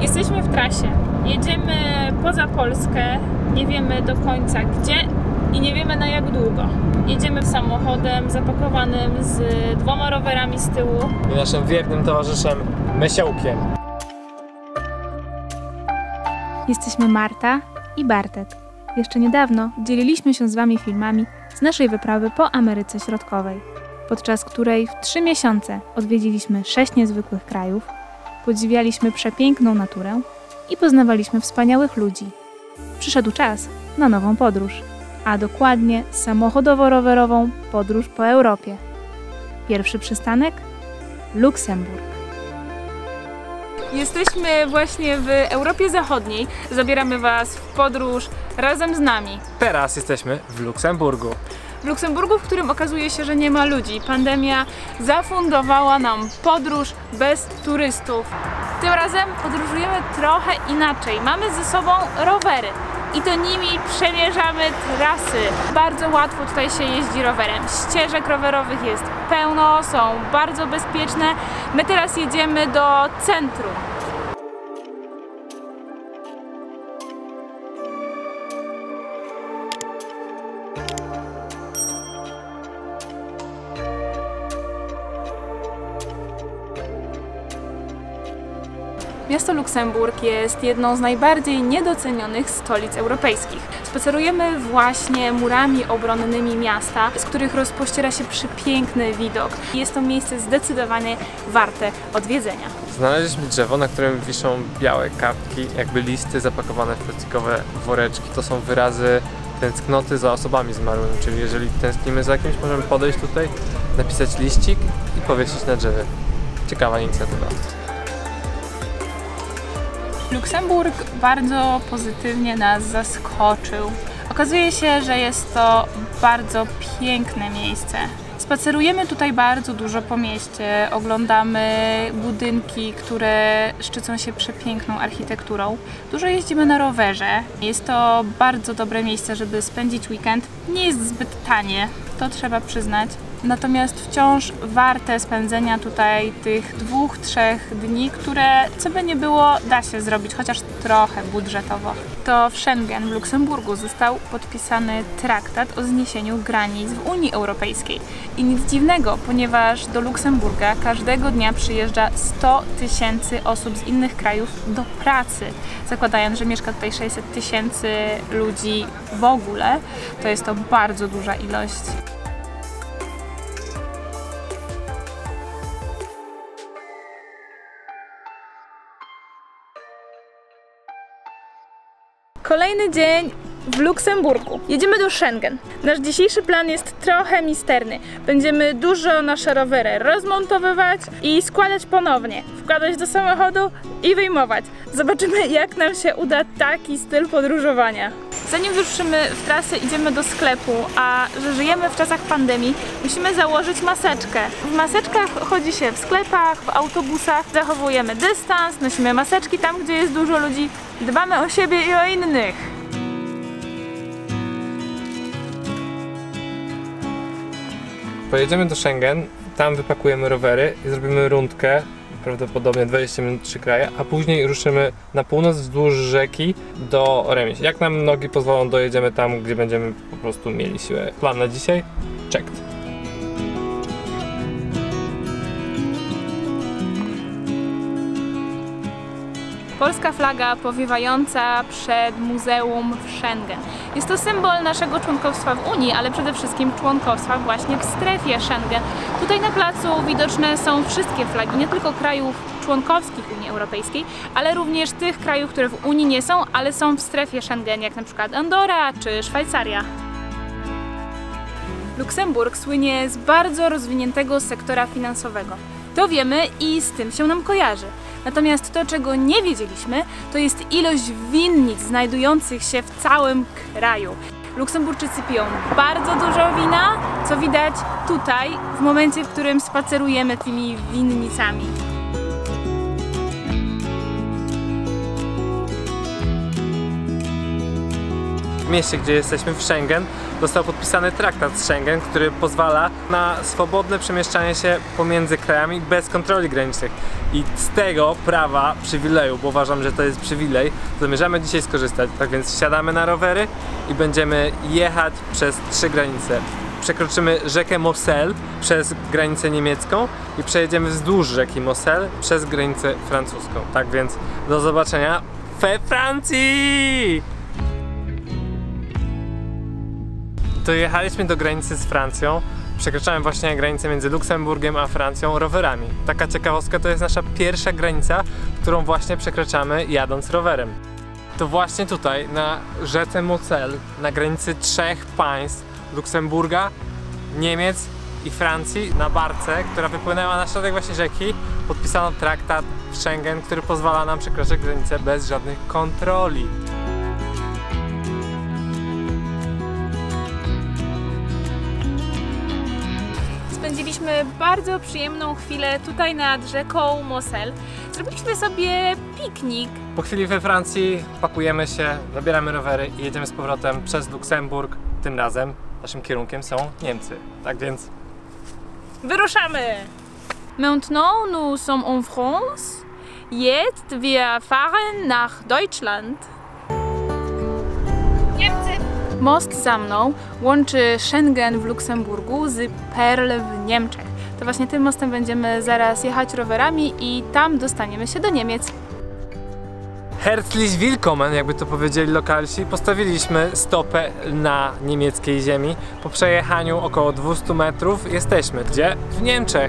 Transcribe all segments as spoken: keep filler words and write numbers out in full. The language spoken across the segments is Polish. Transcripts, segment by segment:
Jesteśmy w trasie. Jedziemy poza Polskę, nie wiemy do końca gdzie i nie wiemy na jak długo. Jedziemy samochodem zapakowanym z dwoma rowerami z tyłu i naszym wiernym towarzyszem Mesiołkiem. Jesteśmy Marta i Bartek. Jeszcze niedawno dzieliliśmy się z Wami filmami z naszej wyprawy po Ameryce Środkowej, podczas której w trzy miesiące odwiedziliśmy sześć niezwykłych krajów, podziwialiśmy przepiękną naturę i poznawaliśmy wspaniałych ludzi. Przyszedł czas na nową podróż, a dokładnie samochodowo-rowerową podróż po Europie. Pierwszy przystanek – Luksemburg. Jesteśmy właśnie w Europie Zachodniej. Zabieramy Was w podróż razem z nami. Teraz jesteśmy w Luksemburgu. W Luksemburgu, w którym okazuje się, że nie ma ludzi. Pandemia zafundowała nam podróż bez turystów. Tym razem podróżujemy trochę inaczej. Mamy ze sobą rowery i to nimi przemierzamy trasy. Bardzo łatwo tutaj się jeździ rowerem. Ścieżek rowerowych jest pełno, są bardzo bezpieczne. My teraz jedziemy do centrum. Miasto Luksemburg jest jedną z najbardziej niedocenionych stolic europejskich. Spacerujemy właśnie murami obronnymi miasta, z których rozpościera się przepiękny widok. Jest to miejsce zdecydowanie warte odwiedzenia. Znaleźliśmy drzewo, na którym wiszą białe kartki, jakby listy zapakowane w plastikowe woreczki. To są wyrazy tęsknoty za osobami zmarłymi, czyli jeżeli tęsknimy za kimś, możemy podejść tutaj, napisać liścik i powiesić na drzewie. Ciekawa inicjatywa. Luksemburg bardzo pozytywnie nas zaskoczył. Okazuje się, że jest to bardzo piękne miejsce. Spacerujemy tutaj bardzo dużo po mieście, oglądamy budynki, które szczycą się przepiękną architekturą. Dużo jeździmy na rowerze. Jest to bardzo dobre miejsce, żeby spędzić weekend. Nie jest zbyt tanie, to trzeba przyznać. Natomiast wciąż warte spędzenia tutaj tych dwóch, trzech dni, które co by nie było da się zrobić, chociaż trochę budżetowo. To w Schengen w Luksemburgu został podpisany traktat o zniesieniu granic w Unii Europejskiej. I nic dziwnego, ponieważ do Luksemburga każdego dnia przyjeżdża sto tysięcy osób z innych krajów do pracy. Zakładając, że mieszka tutaj sześćset tysięcy ludzi w ogóle, to jest to bardzo duża ilość. Kolejny dzień w Luksemburgu. Jedziemy do Schengen. Nasz dzisiejszy plan jest trochę misterny. Będziemy dużo nasze rowery rozmontowywać i składać ponownie. Wkładać do samochodu i wyjmować. Zobaczymy, jak nam się uda taki styl podróżowania. Zanim wyruszymy w trasę, idziemy do sklepu, a że żyjemy w czasach pandemii, musimy założyć maseczkę. W maseczkach chodzi się w sklepach, w autobusach, zachowujemy dystans, nosimy maseczki tam, gdzie jest dużo ludzi, dbamy o siebie i o innych. Pojedziemy do Schengen, tam wypakujemy rowery i zrobimy rundkę, prawdopodobnie dwadzieścia minut, trzy kraje, a później ruszymy na północ wzdłuż rzeki do Remis. Jak nam nogi pozwolą, dojedziemy tam, gdzie będziemy po prostu mieli siłę. Plan na dzisiaj? Checked. Polska flaga powiewająca przed muzeum w Schengen. Jest to symbol naszego członkostwa w Unii, ale przede wszystkim członkostwa właśnie w strefie Schengen. Tutaj na placu widoczne są wszystkie flagi, nie tylko krajów członkowskich Unii Europejskiej, ale również tych krajów, które w Unii nie są, ale są w strefie Schengen, jak na przykład Andora czy Szwajcaria. Luksemburg słynie z bardzo rozwiniętego sektora finansowego. To wiemy i z tym się nam kojarzy. Natomiast to, czego nie wiedzieliśmy, to jest ilość winnic znajdujących się w całym kraju. Luksemburczycy piją bardzo dużo wina, co widać tutaj, w momencie, w którym spacerujemy tymi winnicami. mieście, gdzie jesteśmy, w Schengen, został podpisany traktat z Schengen, który pozwala na swobodne przemieszczanie się pomiędzy krajami bez kontroli granicznych. I z tego prawa, przywileju, bo uważam, że to jest przywilej, zamierzamy dzisiaj skorzystać. Tak więc siadamy na rowery i będziemy jechać przez trzy granice. Przekroczymy rzekę Moselle przez granicę niemiecką i przejedziemy wzdłuż rzeki Moselle przez granicę francuską. Tak więc do zobaczenia we Francji! Dojechaliśmy do granicy z Francją. Przekraczałem właśnie granicę między Luksemburgiem a Francją rowerami. Taka ciekawostka, to jest nasza pierwsza granica, którą właśnie przekraczamy jadąc rowerem. To właśnie tutaj, na rzece Moselle, na granicy trzech państw, Luksemburga, Niemiec i Francji, na barce, która wypłynęła na środek właśnie rzeki, podpisano traktat Schengen, który pozwala nam przekraczać granicę bez żadnych kontroli. Spędziliśmy bardzo przyjemną chwilę tutaj nad rzeką Moselle. Zrobiliśmy sobie piknik. Po chwili we Francji pakujemy się, zabieramy rowery i jedziemy z powrotem przez Luksemburg. Tym razem naszym kierunkiem są Niemcy. Tak więc wyruszamy! Maintenant nous sommes en France. Jetzt wir fahren nach Deutschland. Niemcy! Most za mną łączy Schengen w Luksemburgu z Perl w Niemczech. To właśnie tym mostem będziemy zaraz jechać rowerami i tam dostaniemy się do Niemiec. Herzlich willkommen, jakby to powiedzieli lokalsi. Postawiliśmy stopę na niemieckiej ziemi. Po przejechaniu około dwieście metrów jesteśmy. Gdzie? W Niemczech.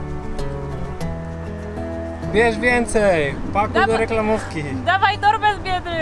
Bierz więcej! Pakuj Dawaj. do reklamówki. Dawaj torbę z biedry!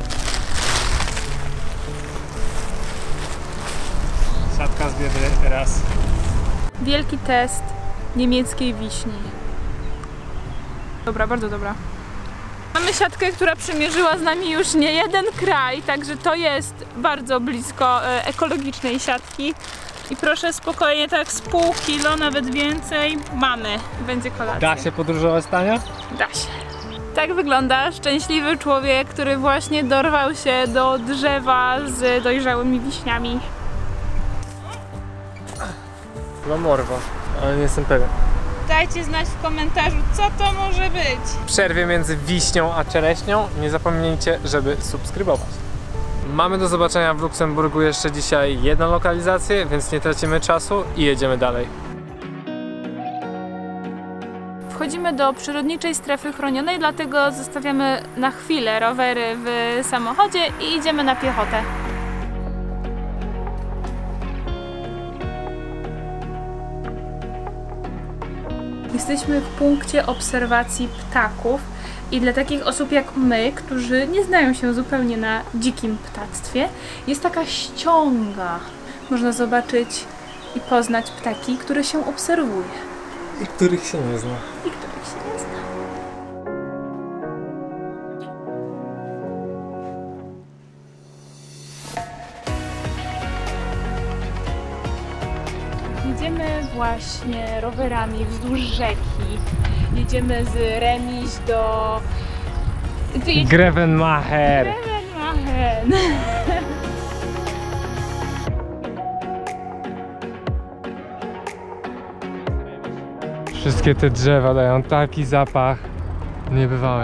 Siatka z biedry, raz. Wielki test niemieckiej wiśni. Dobra, bardzo dobra. Mamy siatkę, która przemierzyła z nami już nie jeden kraj, także to jest bardzo blisko e, ekologicznej siatki. I proszę spokojnie, tak z pół kilo, nawet więcej mamy. Będzie kolacja. Da się podróżować tanio? Da się. Tak wygląda szczęśliwy człowiek, który właśnie dorwał się do drzewa z dojrzałymi wiśniami. Chyba morwa, ale nie jestem pewien. Dajcie znać w komentarzu, co to może być. W przerwie między wiśnią a czereśnią nie zapomnijcie, żeby subskrybować. Mamy do zobaczenia w Luksemburgu jeszcze dzisiaj jedną lokalizację, więc nie tracimy czasu i jedziemy dalej. Wchodzimy do przyrodniczej strefy chronionej, dlatego zostawiamy na chwilę rowery w samochodzie i idziemy na piechotę. Jesteśmy w punkcie obserwacji ptaków i dla takich osób jak my, którzy nie znają się zupełnie na dzikim ptactwie, jest taka ściąga. Można zobaczyć i poznać ptaki, które się obserwuje. I których się nie zna. I których się nie zna. Jedziemy właśnie rowerami wzdłuż rzeki. Jedziemy z Remiś do... Gdzie jedziemy? Grevenmacher. Grevenmacher. Wszystkie te drzewa dają taki zapach niebywały.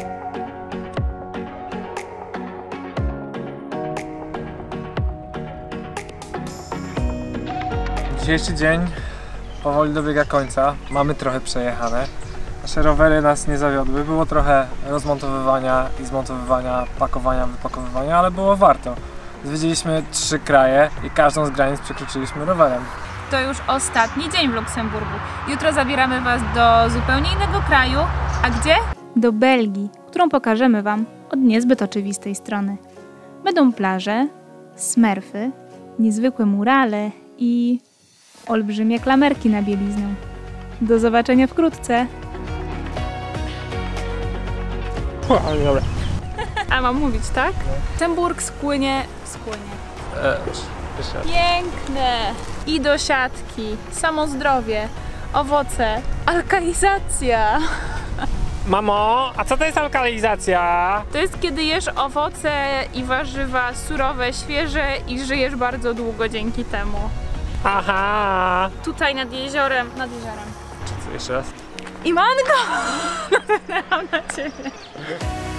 Dzisiejszy dzień powoli dobiega końca. Mamy trochę przejechane. Nasze rowery nas nie zawiodły. Było trochę rozmontowywania i zmontowywania, pakowania, wypakowywania, ale było warto. Zwiedziliśmy trzy kraje i każdą z granic przekroczyliśmy rowerem. To już ostatni dzień w Luksemburgu. Jutro zabieramy Was do zupełnie innego kraju. A gdzie? Do Belgii, którą pokażemy Wam od niezbyt oczywistej strony. Będą plaże, smerfy, niezwykłe murale i olbrzymie klamerki na bieliznę. Do zobaczenia wkrótce! Dobra. A mam mówić, tak? Luksemburg spłynie, spłynie. E, Piękne! I do siatki, samo zdrowie, owoce, alkalizacja. Mamo, a co to jest alkalizacja? To jest kiedy jesz owoce i warzywa surowe, świeże i żyjesz bardzo długo dzięki temu. Aha. Tutaj nad jeziorem, nad jeziorem. Co, jeszcze raz? I mango! Nabrałam na ciebie.